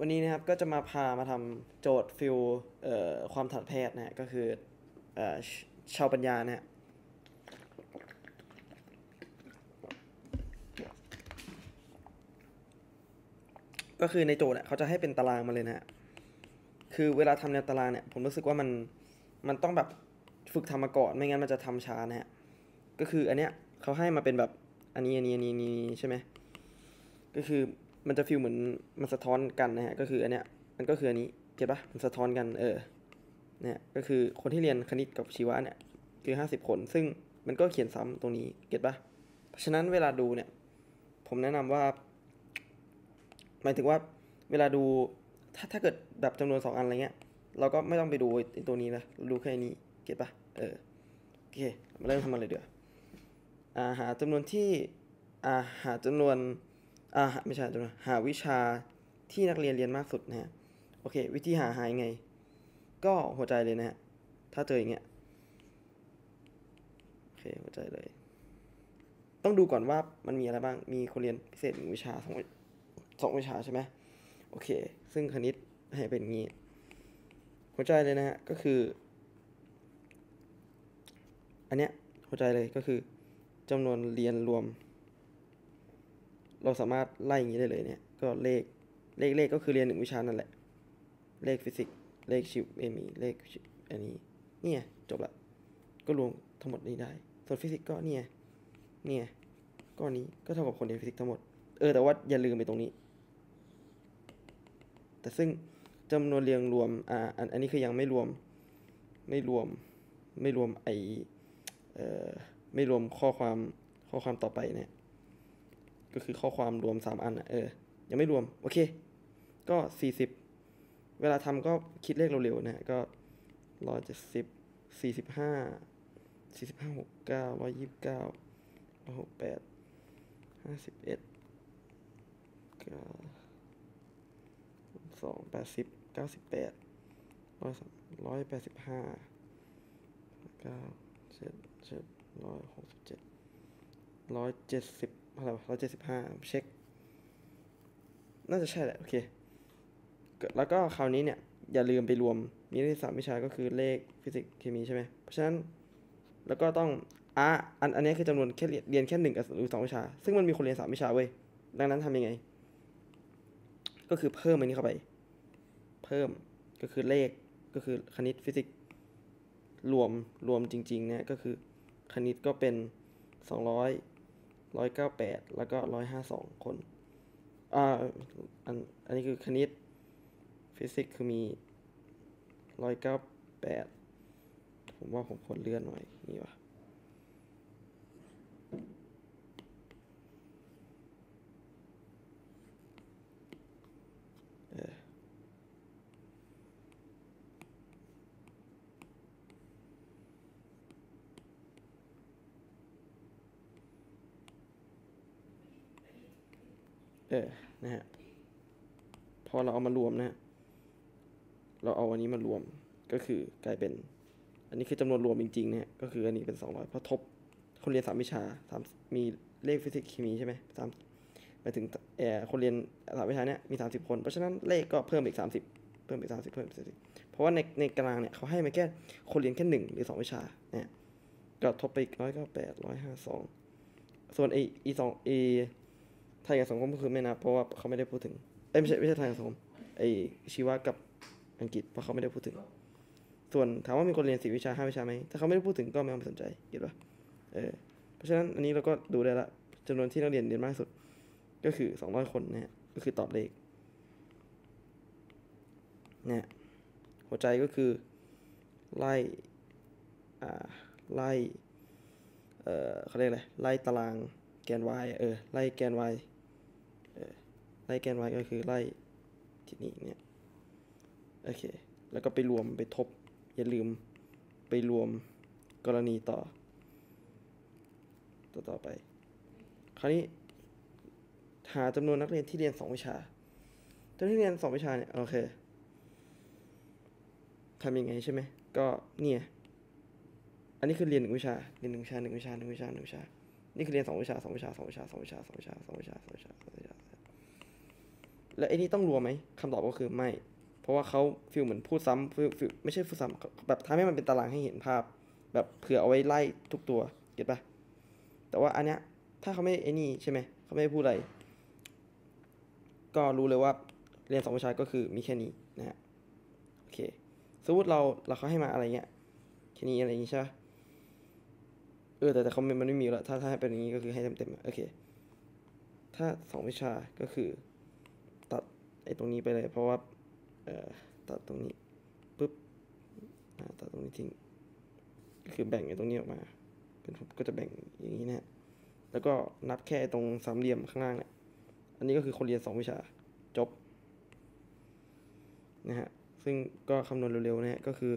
วันนี้นะครับก็จะมาทำโจทย์ฟิลความทันตแพทย์นะฮะก็คือเอ่อชชาวปัญญานะฮะก็คือในโจทย์เนี่ยเขาจะให้เป็นตารางมาเลยนะฮะคือเวลาทำแนวตารางเนี่ยผมรู้สึกว่ามันต้องแบบฝึกทำมาก่อนไม่งั้นมันจะทำช้านะฮะก็คืออันเนี้ยเขาให้มาเป็นแบบอันนี้ใช่ไหมก็คือมันจะฟิลเหมือนมันสะท้อนกันนะฮะก็คืออันเนี้ยมันก็คืออันนี้เก็ตปะมันสะท้อนกันเนี่ยก็คือคนที่เรียนคณิตกับชีวะเนี่ยคือ50 คนซึ่งมันก็เขียนซ้ำตรงนี้เก็ตปะเพราะฉะนั้นเวลาดูเนี่ยผมแนะนำว่าหมายถึงว่าเวลาดูถ้าเกิดแบบจำนวน2 อันอะไรเงี้ยเราก็ไม่ต้องไปดูไอ้ตัวนี้นะดูแค่นี้เก็ตปะโอเคมาเริ่มทำมันเลยเดี๋ยวหาจำนวนที่หาจำนวนไม่ใช่จำนวนหาวิชาที่นักเรียนเรียนมากสุดนะฮะโอเควิธีหายังไงก็หัวใจเลยนะฮะถ้าเจออย่างเงี้ยโอเคหัวใจเลยต้องดูก่อนว่ามันมีอะไรบ้างมีคนเรียนพิเศษ1 วิชาสองวิชาใช่ไหมโอเคซึ่งคณิตให้เป็นอย่างนี้หัวใจเลยนะฮะก็คืออันเนี้ยหัวใจเลยก็คือจำนวนเรียนรวมเราสามารถไล่อย่างนี้ได้เลยเนี่ยก็เลขก็คือเรียน1 วิชานั่นแหละเลขฟิสิกส์เลขชีวเคมีเลขอันนี้เนี่ยจบละก็รวมทั้งหมดนี้ได้ส่วนฟิสิกส์ก็เนี่ยก้อนนี้ก็เท่ากับคนเรียนฟิสิกส์ทั้งหมดแต่ว่าอย่าลืมไปตรงนี้แต่ซึ่งจำนวนเรียงรวมอันนี้คือยังไม่รวมไม่รวมไม่รวมข้อความต่อไปเนี่ยก็คือข้อความรวม3 อันยังไม่รวมโอเคก็40เวลาทำก็คิดเลขเร็วๆนะก็17045691291685180 9818597170อะไรวะ175เช็คน่าจะใช่แหละโอเคแล้วก็คราวนี้เนี่ยอย่าลืมไปรวมมีได้3 วิชาก็คือเลขฟิสิกส์เคมีใช่ไหมเพราะฉะนั้นแล้วก็ต้องอันนี้คือจำนวนแค่เรียนแค่1หรือ2 วิชาซึ่งมันมีคนเรียน3 วิชาเว้ยดังนั้นทำยังไงก็คือเพิ่มอันนี้เข้าไปเพิ่มก็คือเลขก็คือคณิตฟิสิกส์รวมจริงๆเนี่ยก็คือคณิตก็เป็น200 198แล้วก็152 คนอันนี้คือคณิตฟิสิกส์คือมี198ผมว่าผมควรเลื่อนหน่อยนี่วะนะฮะพอเราเอามารวมนะฮะเราเอาอันนี้มารวมก็คือกลายเป็นอันนี้คือจำนวนรวมจริงๆเนี่ยก็คืออันนี้เป็น200เพราะทบคนเรียน3 วิชามีเลขฟิสิกส์เคมีใช่ไหมหมายถึงคนเรียน3 วิชาเนี่ยมี30 คนเพราะฉะนั้นเลขก็เพิ่มอีก30เพิ่มอีก30เพิ่มอีก30เพราะว่าในตารางเนี่ยเขาให้มาแค่คนเรียนแค่1 หรือ 2 วิชาเนี่ยก็ทบไปอีก198 152ส่วนไทยกับสังคมก็คือไม่นับเพราะว่าเขาไม่ได้พูดถึงไม่ใช่ไทยกับสังคมชีวะกับอังกฤษเพราะเขาไม่ได้พูดถึงส่วนถามว่ามีคนเรียน4 วิชา5 วิชาไหมถ้าเขาไม่ได้พูดถึงก็ไม่ต้องไปสนใจเก็ตป่ะเพราะฉะนั้นอันนี้เราก็ดูได้ละจำนวนที่นักเรียนเรียนมากที่สุดก็คือ200 คนนะฮะก็คือตอบเลขเนี่ยหัวใจก็คือไล่ไล่เขาเรียกอะไรไล่ตารางแกน y ไล่แกน y ไล่แกน y ก็คือไล่ที่นี่เนี่ยโอเคแล้วก็ไปรวมไปทบอย่าลืมไปรวมกรณีต่อไปคราวนี้หาจำนวนนักเรียนที่เรียน2 วิชาจำนวนที่เรียน2 วิชาเนี่ยโอเคทำยังไงใช่ไหมก็เนี่ยอันนี้คือเรียน1 วิชาเรียน1 วิชา1 วิชา1 วิชา1 วิชานี่คือเรียน2 วิชา2 วิชา2 วิชา2 วิชา2 วิชา2 วิชา2 วิชา2 วิชาแล้วไอ้นี่ต้องรวมไหมคำตอบก็คือไม่เพราะว่าเขาฟีลเหมือนพูดซ้ำฟีลไม่ใช่พูดซ้ำแบบทำให้มันเป็นตารางให้เห็นภาพแบบเผื่อเอาไว้ไล่ทุกตัวเก็ตปะแต่ว่าอันเนี้ยถ้าเขาไม่ไอ้นี่ใช่ไหมเขาไม่พูดอะไรก็รู้เลยว่าเรียน2 วิชาก็คือมีแค่นี้นะฮะโอเคสมมติเราเขาให้มาอะไรเงี้ยแค่นี้อะไรอย่างงี้ใช่ปะแต่เขามันไม่มีแล้วถ้าให้เป็นอย่างนี้ก็คือให้เต็มๆโอเคถ้า2 วิชาก็คือตัดไอ้ตรงนี้ไปเลยเพราะว่าตัดตรงนี้ปุ๊บตัดตรงนี้ทิ้งก็คือแบ่งไอ้ตรงนี้ออกมาเป็นก็จะแบ่งอย่างนี้นะฮะแล้วก็นับแค่ตรงสามเหลี่ยมข้างล่างเนี่ยอันนี้ก็คือคนเรียน2 วิชาจบนะฮะซึ่งก็คำนวณเร็วๆนะฮะก็คือ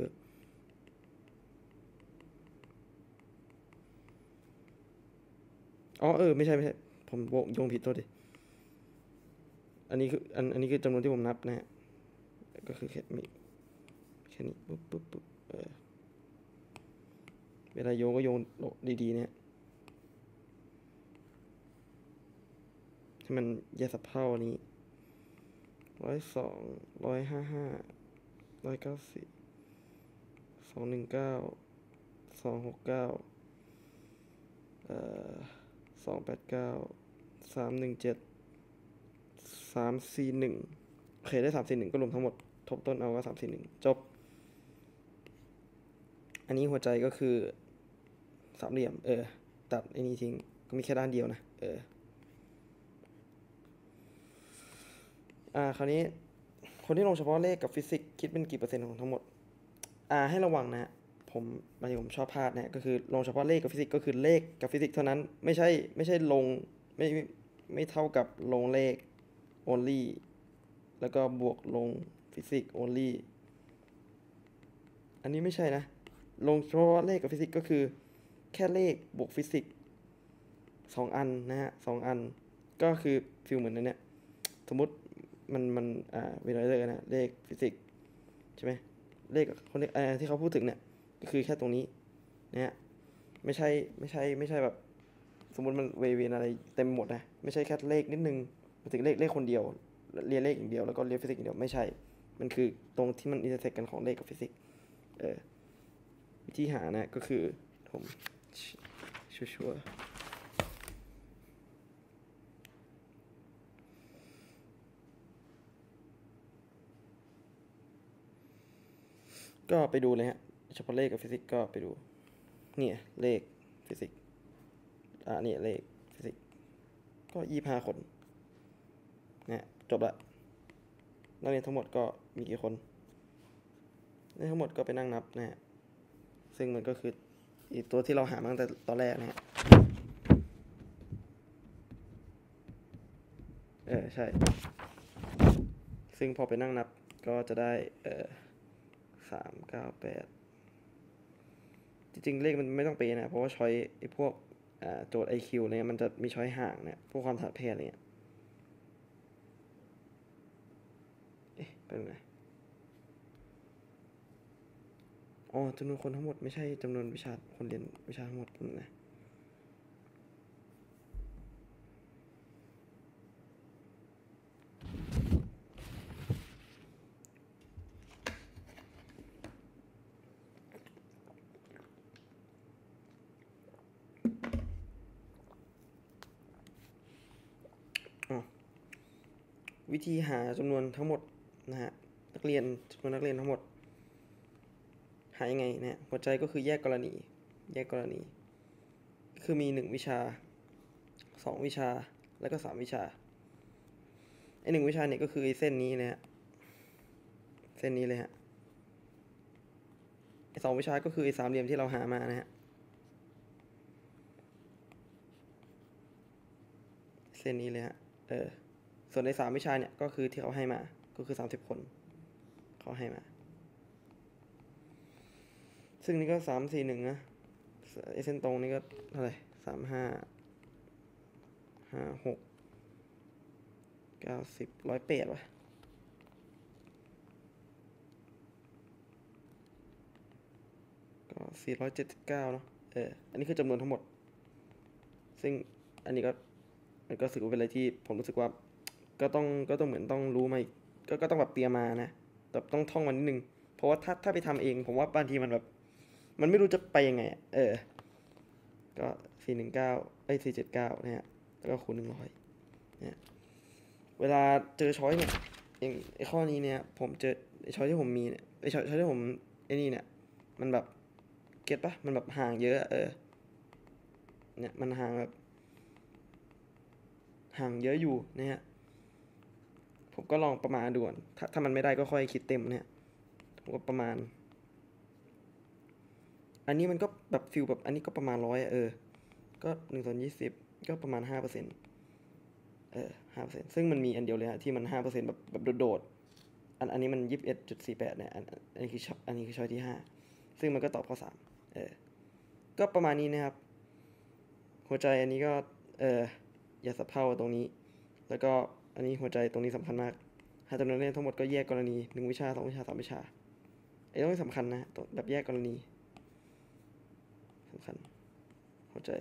ไม่ใช่ผมโยงผิดโทษดิอันนี้คืออันนี้คือจำนวนที่ผมนับนะฮะก็คือแค่นี้ปุ๊บเวลาโยงก็โยงดีๆเนี่ยให้มันแยกสับเท่านี้102 155 194 219 269289 317 341โอเคได้341ก็รวมทั้งหมดทบต้นเอาว่า341จบอันนี้หัวใจก็คือสามเหลี่ยมตัดไอ้นี้ทิ้งก็มีแค่ด้านเดียวนะคราวนี้คนที่ลงเฉพาะเลขกับฟิสิกส์คิดเป็นกี่เปอร์เซ็นต์ของทั้งหมดให้ระวังนะผมชอบพลาดนะก็คือลงเฉพาะเลขกับฟิสิกส์ก็คือเลขกับฟิสิกส์เท่านั้นไม่ใช่ลงไม่เท่ากับลงเลข only แล้วก็บวกลงฟิสิกส์ only อันนี้ไม่ใช่นะลงเฉพาะเลขกับฟิสิกส์ก็คือแค่เลขบวกฟิสิกส์2 อันนะฮะ2 อันก็คือฟิลเหมือนนั้นเนี่ยสมมติมันเวลาเลขนะเลขฟิสิกส์ใช่ไหมเลขคนที่เขาพูดถึงเนี่ยก็คือแค่ตรงนี้นะฮะไม่ใช่แบบสมมติมันเวนอะไรเต็มหมดนะไม่ใช่แค่เลขนิดนึงมาถึงเลขคนเดียวเรียนเลขอย่างเดียวแล้วก็เรียนฟิสิกส์อย่างเดียวไม่ใช่มันคือตรงที่มันอินเตอร์เซ็กกันของเลขกับฟิสิกส์วิธีหานะก็คือผมชัวร์ก็ไปดูเลยฮะเฉพาะเลขกับฟิสิกส์ก็ไปดูเนี่ยเลขฟิสิกส์เนี่ยเลขฟิสิกส์ก็25 คนนะจบละนักเรียนทั้งหมดก็มีกี่คนในทั้งหมดก็ไปนั่งนับนะฮะซึ่งมันก็คืออีกตัวที่เราหามาตั้งแต่ตอนแรกนะฮะใช่ซึ่งพอไปนั่งนับก็จะได้398จริงๆเลขมันไม่ต้องเป๊ะนะเพราะว่าช้อยไอ้พวกโจทย์ IQ อะไรเงี้ยมันจะมีช้อยห่างเนี่ยพวกความถนัดเพศอะไรเงี้ยเป็นไงจำนวนคนทั้งหมดไม่ใช่จำนวนวิชาคนเรียนวิชาทั้งหมดนะวิธีหาจำนวนทั้งหมดนะฮะนักเรียนจำนวนนักเรียนทั้งหมดหายังไงนะหัวใจก็คือแยกกรณีคือมี1 วิชา2 วิชาแล้วก็3 วิชาไอ้1 วิชาเนี่ยก็คือไอ้เส้นนี้นะฮะเส้นนี้เลยฮะไอ้2 วิชาก็คือไอ้3 เหลี่ยมที่เราหามานะฮะเส้นนี้เลยฮะส่วนใน3 วิชาเนี่ยก็คือที่เขาให้มาก็คือ30 คนเขาให้มาซึ่งนี่ก็341นะไอ้เส้นตรงนี่ก็เท่าไหร่35 56 90 108วะก็479เนาะอันนี้คือจำนวนทั้งหมดซึ่งอันนี้ก็มันก็รู้สึกว่าเป็นอะไรที่ผมรู้สึกว่าก็ต้องเหมือนต้องรู้มาอีกก็ต้องแบบเตรียมมานะแต่ต้องท่องมันนิดนึงเพราะว่าถ้าไปทำเองผมว่าบางทีมันแบบมันไม่รู้จะไปยังไงอะก็419479เนี่ยแล้วก็คูณ100เนี่ยเวลาเจอช้อยเนี่ยอย่างไอ้ข้อนี้เนี่ยผมเจอไอ้ช้อยที่ผมมีเนี่ยไอ้ช้อยที่ผมไอ้นี่เนี่ยมันแบบเก็ตปะมันแบบห่างเยอะเนี่ยมันห่างแบบห่างเยอะอยู่นะฮะผมก็ลองประมาณดูก่อนถ้ามันไม่ได้ก็ค่อยคิดเต็มเนี่ยผมก็ประมาณอันนี้มันก็แบบฟิลแบบอันนี้ก็ประมาณ100ก็1/20ก็ประมาณ5%5%ซึ่งมันมีอันเดียวเลยฮะที่มัน5%แบบโดดๆอันนี้มัน21.48เนี่ยอันนี้คือช้อยที่5ซึ่งมันก็ตอบข้อ3ก็ประมาณนี้นะครับหัวใจอันนี้ก็อย่าสับเพร่าตรงนี้แล้วก็อันนี้หัวใจตรงนี้สำคัญมากหาจำนวนเล่นทั้งหมดก็แยกกรณี1วิชา2วิชา3วิชาไอ้ตรงนี้สำคัญนะแบบแยกกรณีสำคัญหัวใจ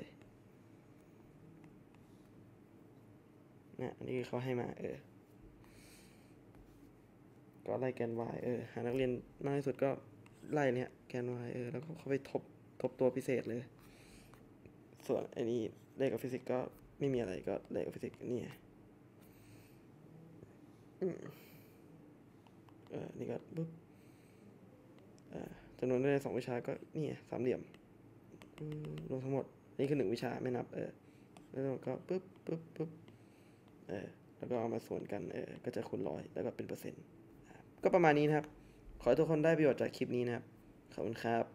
นะอันนี้คือเขาให้มาก็ไล่แกน y หานักเรียนมากที่สุดก็ไล่เนี่ยแกน y แล้วก็เขาไปทบตัวพิเศษเลยส่วนไอ้นี่เลขกับฟิสิกส์ก็ไม่มีอะไรก็เลขกับฟิสิกส์นี่นี่ก็ปุ๊บจำนวนได้2วิชาก็นี่สามเหลี่ยมรวมทั้งหมดนี่คือ1วิชาไม่นับแล้วก็ปุ๊บแล้วก็เอามาส่วนกันก็จะคูณ100แล้วก็เป็นเปอร์เซ็นต์ก็ประมาณนี้นะครับขอให้ทุกคนได้ประโยชน์จากคลิปนี้นะครับขอบคุณครับ